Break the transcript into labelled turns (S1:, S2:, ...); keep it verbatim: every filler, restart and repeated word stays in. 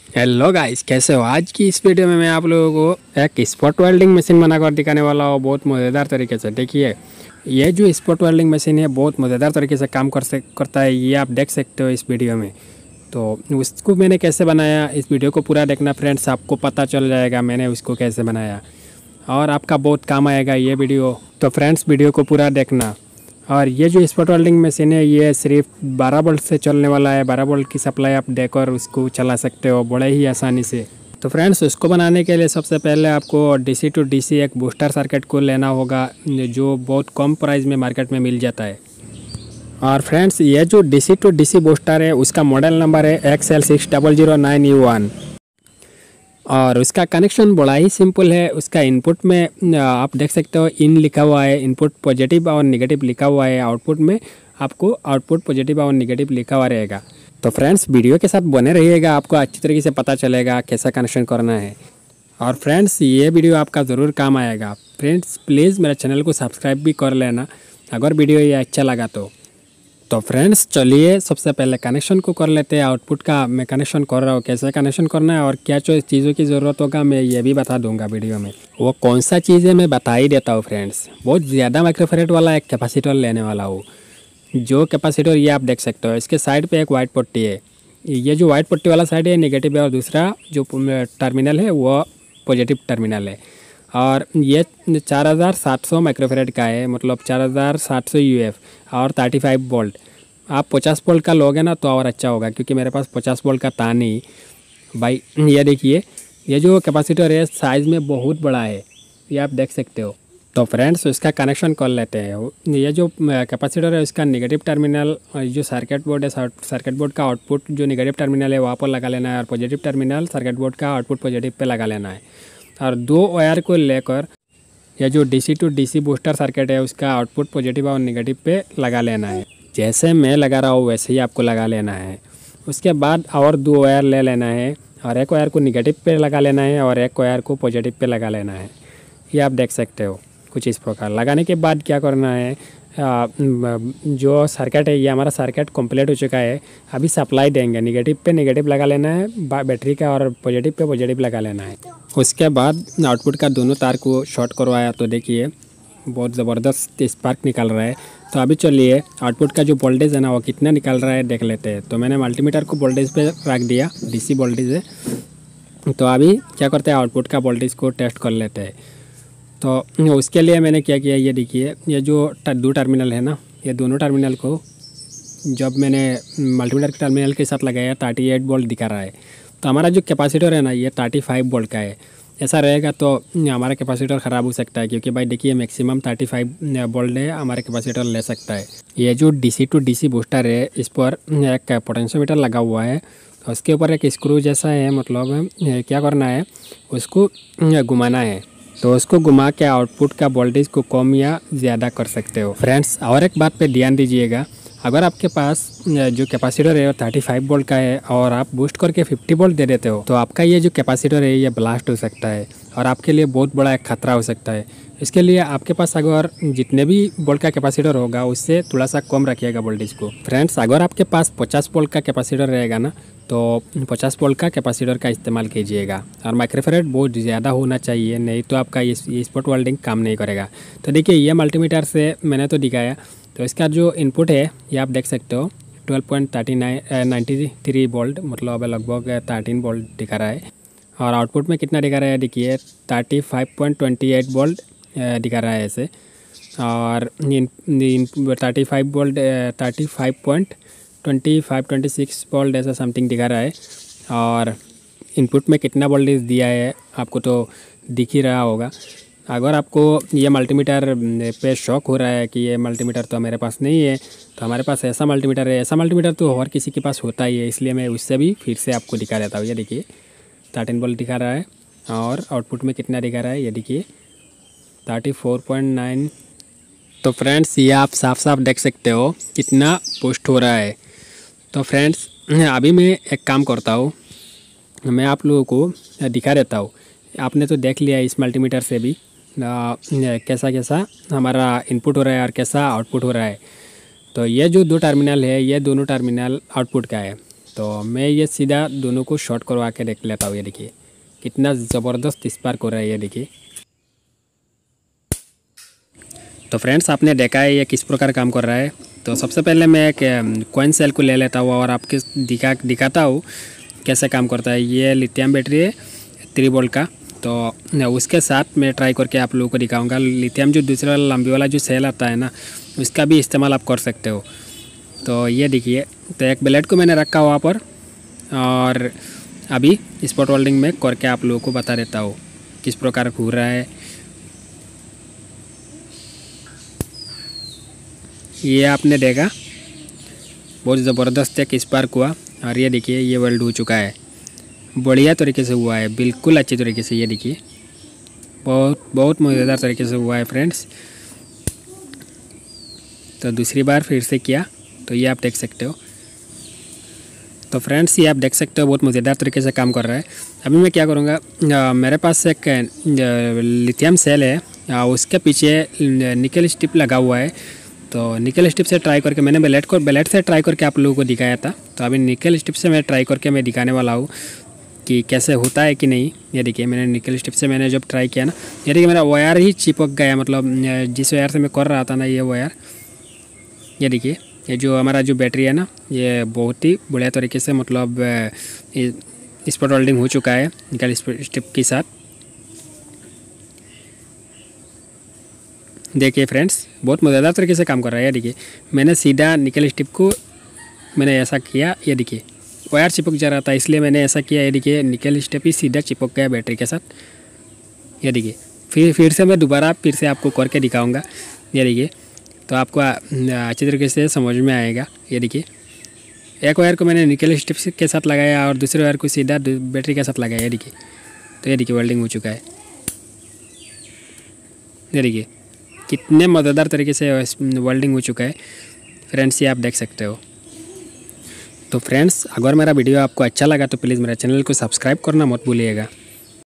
S1: Hello guys, कैसे हो। आज की इस वीडियो में मैं आप लोगों को एक स्पॉट वेल्डिंग मशीन बनाकर दिखाने वाला हूँ बहुत मज़ेदार तरीके से। देखिए, ये जो स्पॉट वेल्डिंग मशीन है बहुत मज़ेदार तरीके से काम कर सक करता है, ये आप देख सकते हो इस वीडियो में। तो उसको मैंने कैसे बनाया, इस वीडियो को पूरा देखना फ्रेंड्स, आपको पता चल जाएगा मैंने उसको कैसे बनाया और आपका बहुत काम आएगा ये वीडियो। तो फ्रेंड्स, वीडियो को पूरा देखना। और ये जो स्पॉट वेल्डिंग मशीन है ये सिर्फ बारह वोल्ट से चलने वाला है। बारह वोल्ट की सप्लाई आप देकर उसको चला सकते हो बड़े ही आसानी से। तो फ्रेंड्स, उसको बनाने के लिए सबसे पहले आपको डीसी टू डीसी एक बूस्टर सर्किट को लेना होगा, जो बहुत कम प्राइस में मार्केट में मिल जाता है। और फ्रेंड्स, ये जो डीसी टू डीसी बूस्टर है उसका मॉडल नंबर है X L six double zero nine U one. और उसका कनेक्शन बड़ा ही सिंपल है। उसका इनपुट में आप देख सकते हो इन लिखा हुआ है, इनपुट पॉजिटिव और नेगेटिव लिखा हुआ है। आउटपुट में आपको आउटपुट पॉजिटिव और नेगेटिव लिखा हुआ रहेगा। तो फ्रेंड्स, वीडियो के साथ बने रहिएगा, आपको अच्छी तरीके से पता चलेगा कैसा कनेक्शन करना है। और फ्रेंड्स, ये वीडियो आपका ज़रूर काम आएगा। फ्रेंड्स, प्लीज़ मेरे चैनल को सब्सक्राइब भी कर लेना अगर वीडियो ये अच्छा लगा तो। तो फ्रेंड्स, चलिए सबसे पहले कनेक्शन को कर लेते हैं। आउटपुट का मैं कनेक्शन कर रहा हूँ, कैसे कनेक्शन करना है और क्या चीज़ों की ज़रूरत होगा मैं ये भी बता दूंगा वीडियो में। वो कौन सा चीज़ है मैं बता ही देता हूँ फ्रेंड्स। बहुत ज़्यादा माइक्रोफैरेड वाला एक कैपेसिटर लेने वाला हूँ। जो कैपेसिटर ये आप देख सकते हो, इसके साइड पर एक वाइट पट्टी है। ये जो वाइट पट्टी वाला साइड है नेगेटिव है और दूसरा जो टर्मिनल है वो पॉजिटिव टर्मिनल है। और ये चार हज़ार सात सौ माइक्रोफैरेड का है, मतलब चार हज़ार सात सौ यू एफ और थर्टी फाइव वोल्ट। आप पचास वोल्ट का लोगे ना तो और अच्छा होगा, क्योंकि मेरे पास पचास वोल्ट का था नहीं भाई। ये देखिए, ये जो कैपेसिटर है साइज़ में बहुत बड़ा है, ये आप देख सकते हो। तो फ्रेंड्स, इसका कनेक्शन कर लेते हैं। ये जो कैपेसिटर है उसका नेगेटिव टर्मिनल, जो सर्किट बोर्ड है सर्किट बोर्ड का आउटपुट जो नेगेटिव टर्मिनल है वहाँ पर लगा लेना है और पॉजिटिव टर्मिनल सर्किट बोर्ड का आउटपुट पॉजिटिव पे लगा लेना है। और दो वायर को लेकर यह जो DC to DC booster circuit है उसका आउटपुट पॉजिटिव और नेगेटिव पे लगा लेना है। जैसे मैं लगा रहा हूँ वैसे ही आपको लगा लेना है। उसके बाद और दो वायर ले लेना है और एक वायर को नेगेटिव पे लगा लेना है और एक वायर को पॉजिटिव पे लगा लेना है। ये आप देख सकते हो कुछ इस प्रकार। लगाने के बाद क्या करना है, आ, जो सर्किट है ये हमारा सर्किट कंप्लीट हो चुका है। अभी सप्लाई देंगे, नेगेटिव पे नेगेटिव लगा लेना है बैटरी का और पॉजिटिव पे पॉजिटिव लगा लेना है। उसके बाद आउटपुट का दोनों तार को शॉर्ट करवाया तो देखिए बहुत ज़बरदस्त स्पार्क निकल रहा है। तो अभी चलिए आउटपुट का जो वोल्टेज है ना वो कितना निकल रहा है देख लेते हैं। तो मैंने मल्टीमीटर को वोल्टेज पे रख दिया, डीसी वोल्टेज है। तो अभी क्या करते हैं, आउटपुट का वोल्टेज को टेस्ट कर लेते हैं। तो उसके लिए मैंने क्या किया, ये देखिए ये जो दो टर्मिनल है ना, ये दोनों टर्मिनल को जब मैंने मल्टीमीटर के टर्मिनल के साथ लगाया थर्टी एट वोल्ट दिखा रहा है। तो हमारा जो कैपेसिटर है ना ये थर्टी फाइव वोल्ट का है। ऐसा रहेगा तो हमारा कैपेसिटर ख़राब हो सकता है, क्योंकि भाई देखिए मैक्सिमम थर्टी फाइव वोल्ट है हमारा कैपेसिटर ले सकता है। ये जो डीसी टू डीसी बूस्टर है इस पर एक पोटेंशियोमीटर लगा हुआ है, उसके ऊपर एक स्क्रू जैसा है, मतलब क्या करना है उसको घुमाना है। तो उसको घुमा के आउटपुट का वोल्टेज को कम या ज़्यादा कर सकते हो फ्रेंड्स। और एक बात पे ध्यान दीजिएगा, अगर आपके पास जो कैपेसिटर है वो थर्टी फाइव वोल्ट का है और आप बूस्ट करके फिफ्टी वोल्ट दे देते हो तो आपका ये जो कैपेसिटर है ये ब्लास्ट हो सकता है और आपके लिए बहुत बड़ा एक खतरा हो सकता है। इसके लिए आपके पास अगर जितने भी वोल्ट का कैपेसिटर होगा उससे थोड़ा सा कम रखिएगा वोल्टेज को। फ्रेंड्स, अगर आपके पास पचास वोल्ट का कैपेसिटर रहेगा ना तो पचास वोल्ट का कैपेसिटर का इस्तेमाल कीजिएगा और माइक्रोफैरेड बहुत ज़्यादा होना चाहिए, नहीं तो आपका ये स्पॉट वेल्डिंग काम नहीं करेगा। तो देखिए ये मल्टीमीटर से मैंने तो दिखाया। तो इसका जो इनपुट है ये आप देख सकते हो twelve point thirty nine ninety three volt, मतलब लगभग थर्टीन वोल्ट दिखा रहा है। और आउटपुट में कितना दिखा रहा है देखिए thirty five point twenty eight volt दिखा रहा है ऐसे। और thirty five volt thirty five point twenty five twenty six volt ऐसा समथिंग दिखा रहा है। और इनपुट में कितना वोल्टेज दिया है आपको तो दिख ही रहा होगा। अगर आपको ये मल्टीमीटर पे शौक हो रहा है कि ये मल्टीमीटर तो मेरे पास नहीं है, तो हमारे पास ऐसा मल्टीमीटर है। ऐसा मल्टीमीटर तो हर किसी के पास होता ही है, इसलिए मैं उससे भी फिर से आपको दिखा देता हूँ। ये देखिए थर्टीन वोल्ट दिखा रहा है और आउटपुट में कितना दिखा रहा है ये देखिए थर्टी फोर पॉइंट नाइन। तो फ्रेंड्स, ये आप साफ साफ देख सकते हो कितना बूस्ट हो रहा है। तो फ्रेंड्स, अभी मैं एक काम करता हूँ, मैं आप लोगों को दिखा देता हूँ। आपने तो देख लिया इस मल्टीमीटर से भी आ, कैसा कैसा हमारा इनपुट हो रहा है और कैसा आउटपुट हो रहा है। तो ये जो दो टर्मिनल है ये दोनों टर्मिनल आउटपुट का है तो मैं ये सीधा दोनों को शॉर्ट करवा के देख लेता हूँ। ये देखिए कितना ज़बरदस्त स्पार्क हो रहा है, ये देखिए। तो फ्रेंड्स आपने देखा है ये किस प्रकार काम कर रहा है। तो सबसे पहले मैं एक कॉइन सेल को ले लेता हूँ और आपके दिखा दिखाता हूँ कैसे काम करता है। ये लिथियम बैटरी है थ्री वोल्ट का। तो उसके साथ मैं ट्राई करके आप लोगों को दिखाऊंगा। लिथियम जो दूसरा वाला लंबी वाला जो सेल आता है ना, उसका भी इस्तेमाल आप कर सकते हो। तो ये देखिए, तो एक ब्लेड को मैंने रखा वहाँ पर और अभी स्पॉट वेल्डिंग में करके आप लोगों को बता देता हूँ किस प्रकार घूर रहा है। ये आपने देखा बहुत ज़बरदस्त एक स्पार्क हुआ और ये देखिए ये वेल्ड हो चुका है, बढ़िया तरीके से हुआ है, बिल्कुल अच्छी तरीके से। ये देखिए बहुत बहुत मज़ेदार तरीके से हुआ है फ्रेंड्स। तो दूसरी बार फिर से किया तो ये आप देख सकते हो। तो फ्रेंड्स ये आप देख सकते हो बहुत मज़ेदार तरीके से काम कर रहा है। अभी मैं क्या करूँगा, मेरे पास एक लिथियम सेल है, आ, उसके पीछे निकल स्टिप लगा हुआ है। तो निकल स्टिप से ट्राई करके मैंने ब्लेड को ब्लेड से ट्राई करके आप लोगों को दिखाया था। तो अभी निकल स्टिप से मैं ट्राई करके मैं दिखाने वाला हूँ कि कैसे होता है कि नहीं। ये देखिए मैंने निकल स्टिप से मैंने जब ट्राई किया ना, ये देखिए मेरा वायर ही चिपक गया, मतलब जिस वायर से मैं कर रहा था ना ये वायर। ये देखिए ये जो हमारा जो बैटरी है ना, ये बहुत ही बढ़िया तरीके से मतलब स्पॉट वेल्डिंग हो चुका है निकल स्टिप के साथ। देखिए फ्रेंड्स बहुत मज़ेदार तरीके से काम कर रहा है। ये देखिए मैंने सीधा निकल स्टिप को मैंने ऐसा किया, ये देखिए वायर चिपक जा रहा था इसलिए मैंने ऐसा किया। ये देखिए निकल स्टिप ही सीधा चिपक गया बैटरी के साथ। ये देखिए फिर फिर से मैं दोबारा फिर से आपको करके दिखाऊंगा। ये देखिए तो आपको अच्छी तरीके से समझ में आएगा। ये देखिए एक वायर को मैंने निकल स्टिप के साथ लगाया और दूसरे वायर को सीधा बैटरी के साथ लगाया। ये देखिए तो ये देखिए वेल्डिंग हो चुका है। ये देखिए कितने मज़ेदार तरीके से वेल्डिंग हो चुका है फ्रेंड्स, ये आप देख सकते हो। तो फ्रेंड्स अगर मेरा वीडियो आपको अच्छा लगा तो प्लीज़ मेरा चैनल को सब्सक्राइब करना मत भूलिएगा।